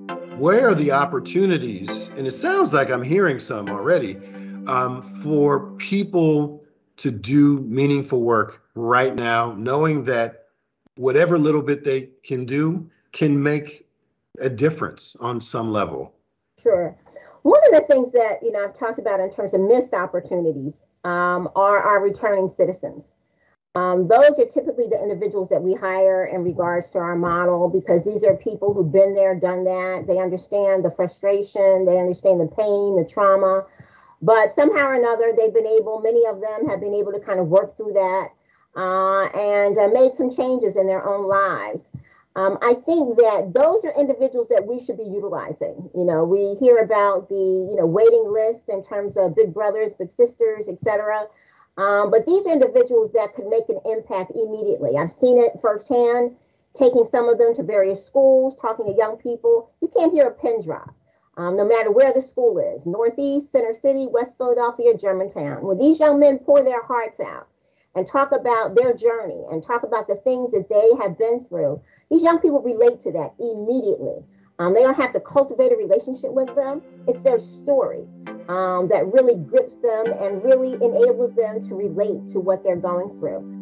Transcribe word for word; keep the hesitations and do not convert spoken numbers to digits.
Where are the opportunities, and it sounds like I'm hearing some already, um, for people to do meaningful work right now, knowing that whatever little bit they can do can make a difference on some level? Sure. One of the things that, you know, I've talked about in terms of missed opportunities um, are our returning citizens. Um, those are typically the individuals that we hire in regards to our model because these are people who've been there, done that. They understand the frustration, they understand the pain, the trauma, but somehow or another, they've been able, many of them have been able to kind of work through that uh, and uh, made some changes in their own lives. Um, I think that those are individuals that we should be utilizing. You know, we hear about the, you know, waiting list in terms of big brothers, big sisters, et cetera. Um, but these are individuals that could make an impact immediately. I've seen it firsthand, taking some of them to various schools, talking to young people. You can't hear a pin drop, um, no matter where the school is, Northeast, Center City, West Philadelphia, Germantown. When these young men pour their hearts out and talk about their journey and talk about the things that they have been through, these young people relate to that immediately. Um, they don't have to cultivate a relationship with them. It's their story um, that really grips them and really enables them to relate to what they're going through.